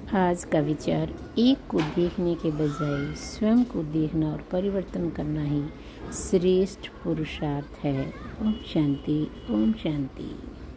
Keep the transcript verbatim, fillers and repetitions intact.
आज का विचार, एक को देखने के बजाय स्वयं को देखना और परिवर्तन करना ही श्रेष्ठ पुरुषार्थ है। ओम शांति, ओम शांति।